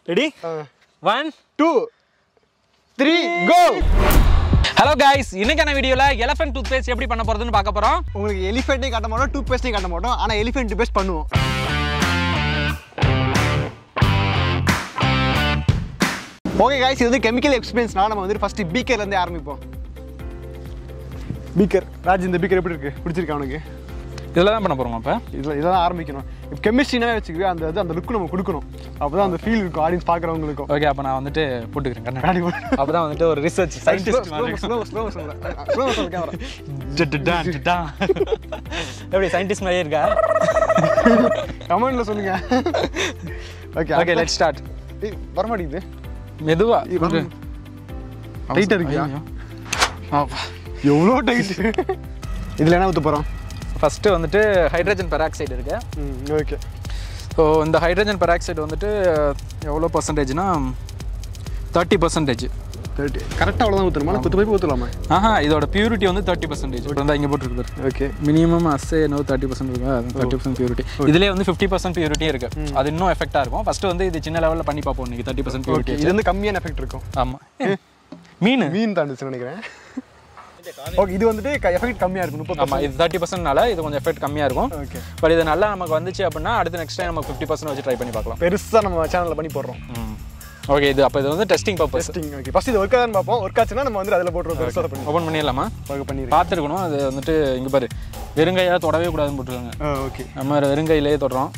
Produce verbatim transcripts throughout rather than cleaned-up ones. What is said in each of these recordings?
Ready one two three go. Hello guys, இன்னைக்கான வீடியோல elephant tooth paste எப்படி பண்ண போறதுன்னு பார்க்க போறோம். உங்களுக்கு எலிஃபென்ட்டையும் காட்ட மாட்டோம், டூத் பேஸ்ட்டையும் காட்ட மாட்டோம், ஆனால் எலிஃபென்ட் டூத் பேஸ்ட் பண்ணுவோம். ஓகே கைஸ், இது வந்து கெமிக்கல் எக்ஸ்பீரியன்ஸ்னால நம்ம வந்து ஃபர்ஸ்ட் பீக்கர்ல இருந்து ஆரம்பிப்போம். பீக்கர் ராஜ், இந்த பீக்கர் எப்படி இருக்கு? பிடிச்சிருக்கா உனக்கு? இதில் தான் பண்ண போகிறோம். அப்போ இதில் இதெல்லாம் ஆரம்பிக்கணும். இப்போ கெமிஸ்ட்ரினாவே வச்சுக்கவே அந்த இது அந்த லுக்கு நம்ம கொடுக்கணும். அப்போ தான் அந்த ஃபீல் இருக்கும் ஆடியன்ஸ் பார்க்குறவங்களுக்கும். ஓகே, அப்போ நான் வந்துட்டு போட்டுக்கிறேன் கண்ணாடி. அப்போ தான் வந்துட்டு ஒரு ரிசர்ச் சயின்டிஸ்ட் எப்படி சயின்டிஸ்ட் மாதிரியே இருக்கா? கமெண்ட்ல சொல்லுங்க. Okay okay, let's start. வர மாட்டேங்குது, மெதுவா டைட்டா இருக்கியா? எவ்வளோ டைட். இதில் என்ன ஊற்ற போகிறோம்? ஃபஸ்ட்டு வந்துட்டு ஹைட்ரஜன் பெராக்சைடு இருக்கு. ஓகே, ஸோ இந்த ஹைட்ரஜன் பெராக்சைடு வந்துட்டு எவ்வளோ பர்சன்டேஜ்னா தேர்ட்டி பர்சன்டேஜ். தேர்ட்டி கரெக்டாக அவ்வளோதான் ஊற்றணுமா? பத்து போய் ஊற்றலாமா? ஆஹா, இதோட பியூரிட்டி வந்து தேர்ட்டி பர்சன்டேஜ். வந்து இங்கே போட்டுருக்கு. ஓகே, மினிமம் அஸ்ஸே நோ தேர்ட்டி பர்சன்ட் இருக்கு. அது தேர்ட்டி பர்சன்ட் பியூரிட்டி. இதுலேயே வந்து ஃபிஃப்டி பர்சன்ட் பியூரிட்டியும் இருக்குது. அது இன்னும் எஃபெக்டாக இருக்கும். ஃபஸ்ட்டு வந்து இது சின்ன லெவலில் பண்ணி பார்ப்போம். இன்றைக்கி தேர்ட்டி பர்சன்ட் பியூரிட்டி. இது வந்து கம்மியான எஃபெக்ட் இருக்கும். ஆமாம், மீன் மீன் தாண்டுச்சுன்னு நினைக்கிறேன். ஓகே, இது வந்துட்டு எஃபெக்ட் கம்மியாக இருக்கும். முப்பது. ஆமாம், இது தேர்ட்டி பர்சன்ட்னால இது கொஞ்சம் எஃபெக்ட் கம்மியாக இருக்கும். ஓகே, பட் இது நல்லா நமக்கு வந்துச்சு அப்படின்னா அடுத்து நெக்ஸ்ட் டைம் நம்ம ஃபிஃப்டி பர்சன்ட் வச்சு ட்ரை பண்ணி பார்க்கலாம். பெருசாக நம்ம சேனலில் பண்ணி போடுறோம். ஓகே, இது அப்போ இது வந்து testing purpose. Testing. Okay, first இது ஒர்க் ஆகுதுன்னு பார்ப்போம். ஒர்க் ஆச்சுன்னா நம்ம வந்து அதில் போட்டுருவோம். பெருசாக பண்ணி ஓப்பன் பண்ணிடலாமா? ஒர்க் பண்ணி பார்த்துருக்கணும். அது வந்துட்டு இங்கே பாரு, வெறுங்கையாக தொடவே கூடாதுன்னு போட்டுருக்காங்க. ஓகே, நம்ம வெறுங்கையிலேயே தொடறோம்.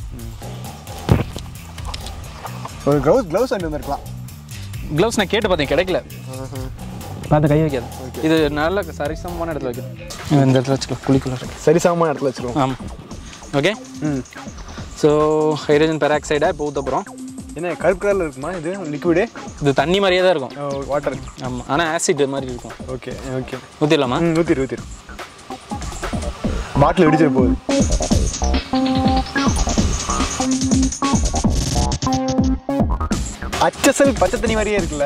ஒரு க்ளவுஸ் க்ளவுஸ் வாங்கி வந்துருக்கலாம். க்ளவுஸ் நான் கேட்டு பார்த்தேன், கிடைக்கல. பார்த்து கை வைக்காது. இது நல்ல சரிசமமான இடத்துல வைக்கணும். இந்த இடத்துல வச்சுக்கலாம், குளிக்கலாம். சரிசமமான இடத்துல வச்சுருவோம். ஆமாம். ஓகே. ம் ஸோ ஹைட்ரஜன் பெராக்சைடை இப்போ ஊற்ற போகிறோம். என்ன கருப்பு கலரில் இருக்குமா? இது லிக்விடு? இது தண்ணி மாதிரியே தான் இருக்கும். வாட்டர். ஆமாம், ஆனால் ஆசிட் மாதிரி இருக்கும். ஓகே ஓகே, ஊற்றிடலாமா? ம், ஊற்றிடு ஊற்றிடு. பாட்டில் வெடிச்சிட போகுது. அச்சசல் பச்சை தண்ணி மாதிரியே இருக்குல்ல?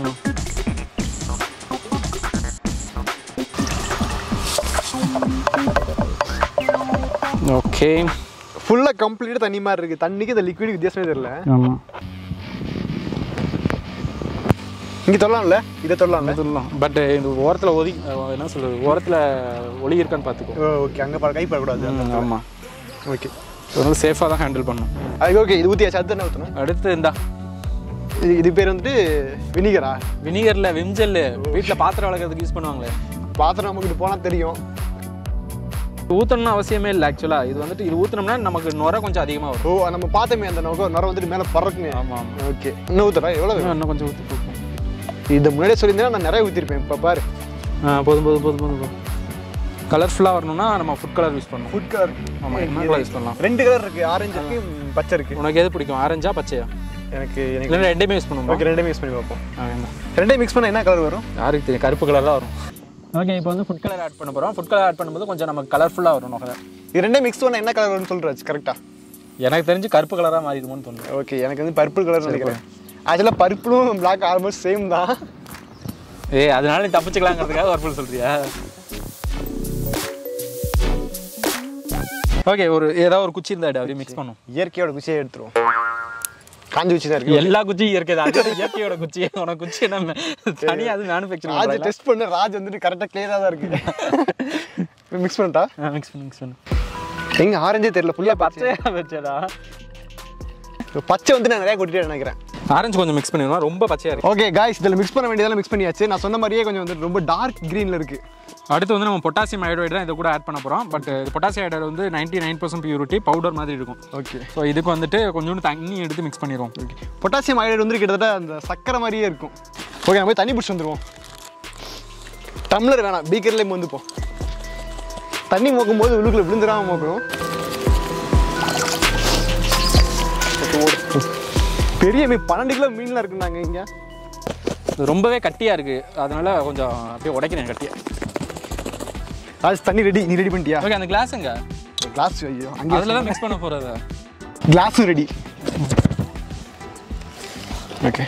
ஓகே, ஃபுல்லாக கம்ப்ளீட்டாக தண்ணி மாதிரி இருக்குது. தண்ணிக்கு இந்த லிக்விட் வித்தியாசமே தெரியல. ஆமாம், இங்கே தொடலாம்ல? இதை தொடலாம்ல? சொல்லலாம். பட் இந்த ஓரத்தில் ஒதி என்ன சொல்கிறது, ஓரத்தில் ஒளி இருக்கான்னு பார்த்துக்கோ. ஓகே, அங்கே பா கை படக்கூடாது. ஆமாம். ஓகே, ஒரு சேஃபாக தான் ஹேண்டில் பண்ணணும். அது ஓகே. இது ஊற்றியாச்சு. அடுத்து என்ன ஊற்றணும்? அடுத்து இந்தா இது இது பேர் வந்துட்டு வினிகரா? வினிகரில் விம்ஜெல் வீட்டில் பாத்திரம் வளர்க்குறதுக்கு யூஸ் பண்ணுவாங்களே. பாத்திரம் நமக்கு போனால் தெரியும். ஊற்றணும்னு அவசியமே இல்லை ஆக்சுவலாக. இது வந்துட்டு இது ஊற்றினோம்னா நமக்கு நுரை கொஞ்சம் அதிகமாக வரும். ஓ, நம்ம பார்த்தோமே அந்த நுரை நுரை வந்துட்டு மேலே பறக்குமே. ஆமாம் ஆமாம். ஓகே, இன்னும் ஊற்றுறா? எவ்வளோ? இன்னும் கொஞ்சம் ஊற்றி கொடுப்போம். இதை முன்னாடியே சொல்லியிருந்தேன், நான் நிறைய ஊற்றிருப்பேன். இப்போ பாரு. ஆ, போதும் போதும் போதும் போதும் போதும். கலர்ஃபுல்லாக வரணும்னா நம்ம ஃபுட் கலர் யூஸ் பண்ணணும். Food colour. ஆமாம், என்ன கலர் யூஸ் பண்ணலாம்? ரெண்டு கலர் இருக்குது, ஆரஞ்சு இருக்குது, பச்சை இருக்குது. உனக்கு எது பிடிக்கும், ஆரஞ்சா பச்சையா? எனக்கு எனக்கு இல்லை ரெண்டுமே யூஸ் பண்ணுவோம். ஓகே, ரெண்டுமே யூஸ் பண்ணி பார்ப்போம். ஆ, என்ன ரெண்டையும் மிக்ஸ் பண்ணால் என்ன கலர் வரும்? யாருக்கு தெரியும், கருப்பு கலர் தான் வரும். ஓகே, இப்போ வந்து ஃபுட் கலர் ஆட் பண்ண போகிறோம். ஃபுட் கலர் ஆட் பண்ணும்போது கொஞ்சம் நமக்கு கலர்ஃபுல்லாக வரும் நுகை. இது ரெண்டையும் மிக்ஸ் பண்ணால் என்ன கலர் வரும்னு சொல்கிறாச்சு கரெக்டாக? எனக்கு தெரிஞ்சு கருப்பு கலராக மாறிடுமோன்னு தோணுது. ஓகே, எனக்கு வந்து பர்பிள் கலர் நினைக்கிறேன். ஆக்சுவலாக பர்பிளும் பிளாக் ஆல்மோஸ்ட் சேம் தான். ஏ, அதனால நீ தப்பிச்சுக்கலாங்கிறதுக்காக பர்பிள் சொல்றியா? ஓகே, ஒரு ஏதாவது ஒரு குச்சி இருந்தா அப்படியே மிக்ஸ் பண்ணும். இயற்கையோட குச்சியை எடுத்துருவோம். காஞ்சி குச்சி தான் இருக்கு. எல்லா குச்சியும் இயற்கை தான். அது இயற்கையோட குச்சி. உனக்கு குச்சி நம்ம தனியாக அது மேனுஃபேக்சரிங் ராஜ் டெஸ்ட் பண்ண. ராஜ் வந்துட்டு கரெக்டாக கிளியராக தான் இருக்கு. மிக்ஸ் பண்ணிட்டா? மிக்ஸ் பண்ணு மிக்ஸ் பண்ணு. எங்க ஆரஞ்சே தெரியல, ஃபுல்லாக பச்சையாக வச்சதா? பச்சை வந்து நான் நிறைய கொட்டிட்டே நினைக்கிறேன். ஆரஞ்சு கொஞ்சம் மிக்ஸ் பண்ணிடுவோம், ரொம்ப பச்சையாக இருக்கு. ஓகே காய்ஸ், இதில் மிக்ஸ் பண்ண வேண்டியதெல்லாம் மிக்ஸ் பண்ணியாச்சு. நான் சொன்ன மாதிரியே கொஞ்சம் வந்து ரொம்ப டார்க் க்ரீனில் இருக்குது. அடுத்து வந்து நம்ம பொட்டாசியம் அயோடைடு தான் இதை கூட ஆட் பண்ண போகிறோம். பட் பொட்டாசியம் அயோடைடு வந்து ninety nine percent purity powder மாதிரி இருக்கும். ஓகே, ஸோ இதுக்கு வந்துட்டு கொஞ்சோண்டு தண்ணி எடுத்து மிக்ஸ் பண்ணிடுவோம். ஓகே, பொட்டாசியம் அயோடைடு வந்து கிட்டத்தட்ட அந்த சக்கரை மாதிரியே இருக்கும். ஓகே, நம்ம போய் தண்ணி பிடிச்சி வந்துடுவோம். டம்ளர் வேணாம், பீக்கர்லேயே மோந்துப்போம். தண்ணி மோக்கும் போது உள்ளுக்குள்ள விழுந்துடாமல் மோக்கணும். பெரிய மீன் பன்னெண்டு கிலோ மீன்லாம் இருக்குன்னாங்க இங்கே. ரொம்பவே கட்டியாக இருக்குது, அதனால கொஞ்சம் அப்படியே உடைக்கிறேன் கட்டியாக. அது தண்ணி ரெடி. நீ ரெடி பண்ணிட்டியா? ஓகே, அந்த கிளாஸுங்க. கிளாஸ் ஐயோ, அங்கே அதில் தான் மிக்ஸ் பண்ண போகிறது. கிளாஸும் ரெடி. ஓகே,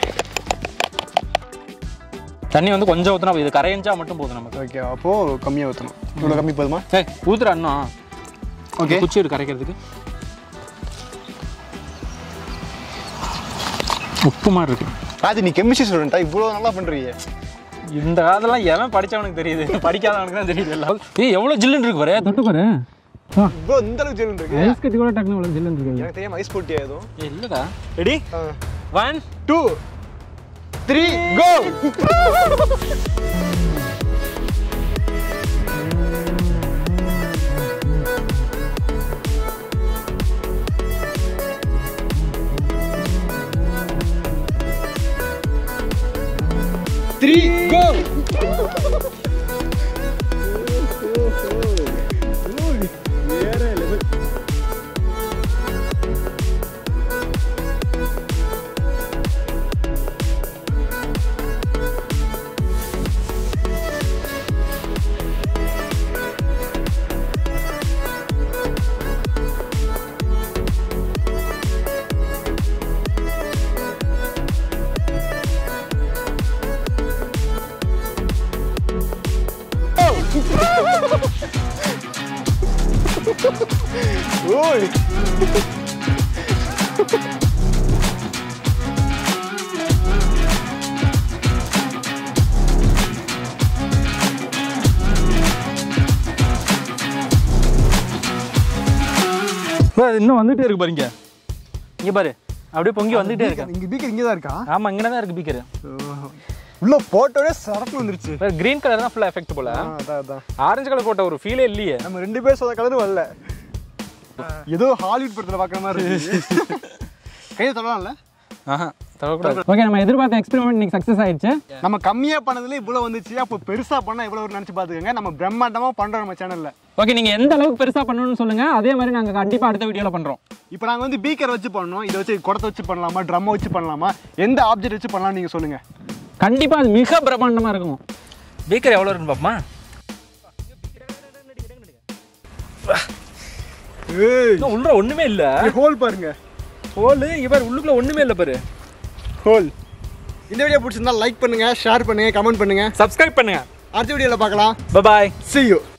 தண்ணி வந்து கொஞ்சம் ஊற்றினா இது கரையஞ்சா மட்டும் போதும் நமக்கு. ஓகே, அப்போது கம்மியாக ஊற்றணும். இவ்வளோ கம்மி போதுமா? ஏய், ஊற்றுற அண்ணா. ஓகே, குச்சி இருக்கு கரைக்கிறதுக்கு. உப்பு மாதிரி இருக்கு. அது நீ கெமிஸ்ட்ரி ஸ்டூடெண்டா இவ்வளோ நல்லா பண்ணுறீங்க? இந்த காலத்துலாம் எவன் படித்தவனுக்கு தெரியுது, படிக்காதவனுக்கு தான் தெரியுது எல்லாம். ஏய் எவ்வளோ ஜில்லுன்னு இருக்கு பாரு, தொட்டு பாரு. இவ்வளோ இந்த அளவுக்கு ஜில்லுன்னு இருக்கு. ஐஸ் கட்டி கூட டக்குனு இவ்வளோ ஜில்லுன்னு இருக்கு. எனக்கு தெரியாம ஐஸ் போட்டியா எதுவும்? இல்லைடா. Ready? One two three go. Three, go! Oi! இன்னும் வந்துட்டே இருக்கு பாருங்க. இங்க பாரு, அப்படியே பொங்கி வந்துட்டே இருக்கு. இங்க பீக்கர் இங்க தான் இருக்கா? ஆமா, இங்க தான் இருக்கு பீக்கர். உள்ள போட்டோவே சரக்கு வந்துருச்சு. கிரீன் கலர் தான் ஃபுல்லா எஃபெக்ட் போல. அதான் அதான். ஆரஞ்சு கலர் போட்ட ஒரு ஃபீலே இல்லையே. நம்ம ரெண்டு பேர் சொந்த கலரும் வரல. ஏதோ ஹாலிவுட் படத்துல பார்க்குற மாதிரி இருக்கு. கையை தொடலாம்ல? ஆஹா, தொடக்கூடாது. ஓகே, நம்ம எதிர்பார்த்த எக்ஸ்பெரிமெண்ட் இன்னைக்கு சக்ஸஸ் ஆயிடுச்சு. நம்ம கம்மியா பண்ணதுல இவ்வளவு வந்துச்சு. அப்போ பெருசா பண்ணா இவ்வளவு நினைச்சு பாத்துக்கோங்க. நம்ம பிரம்மாண்டமா பண்றோம் நம்ம சேனல்ல. ஓகே, நீங்க எந்த அளவுக்கு பெருசா பண்ணணும்னு சொல்லுங்க. அதே மாதிரி நாங்க கண்டிப்பா அடுத்த வீடியோல பண்றோம். இப்போ நாங்க வந்து பீக்கர் வச்சு பண்ணோம். இதை வச்சு குடத்தை வச்சு பண்ணலாமா, ட்ரம் வச்சு பண்ணலாமா, எந்த ஆப்ஜெக்ட் வச்சு பண்ணலாம் நீங்க சொல்லுங்க. கண்டிப்பா அது மிக பிரம்மாண்டமா இருக்கும். பீக்கர் எவ்வளவு இருக்குன்னு பாப்போமா? ஏய், உள்ள ஒண்ணுமே இல்ல. ஹோல் பாருங்க. ஹோல் இவர் உள்ளுக்குள்ள ஒண்ணுமே இல்ல பாரு. ஹோல். இந்த வீடியோ பிடிச்சிருந்தா லைக் பண்ணுங்க, ஷேர் பண்ணுங்க, கமெண்ட் பண்ணுங்க, சப்ஸ்கிரைப் பண்ணுங்க. அடுத்த வீடியோல பார்க்கலாம். Bye bye. See you.